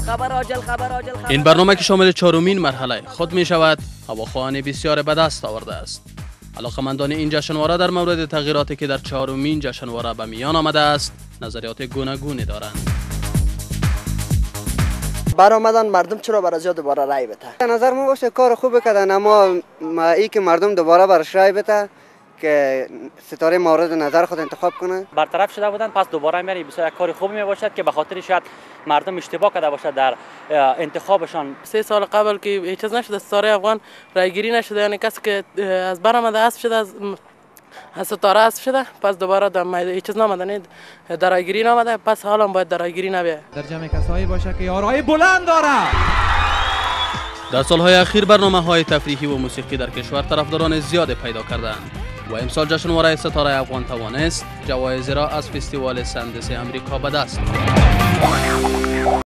این برنامه که شامل چهارمین مرحله خود می شود هواخواهان بسیار به دست آورده است. علاقمندان این جشنواره در مورد تغییراتی که در چهارمین جشنواره به میان آمده است نظریات گوناگونی دارند. برآمدن مردم چرا برای زیاد دوباره رای بده؟ به نظر من باشه کار خوب کردن، اما ای که مردم دوباره برش رای بده که ستاره مورد نظر خود انتخاب کنه. برطرف شده بودن پس دوباره میری بسیار یک کار خوبی می باشد که به خاطر شاید مردم اشتباه کرده باشد در انتخابشان. 3 سال قبل که هیچ چیز نشده ستاره افغان رای گیری نشده، یعنی کسی که از برآمده اسب شده از ستاره اسب شده پس دوباره در هیچ چیز نامده، در رای گیری نامده، پس حالا باید در رای گیری نبیه. در جمع کسایی باشه که آرای بلند داره. در سالهای اخیر برنامه‌های تفریحی و موسیقی در کشور طرفداران زیاد پیدا کردند و امسال جشنواره ستاره افغان توانست جوایزی را از فستیوال سندس امریکا به دست آورد.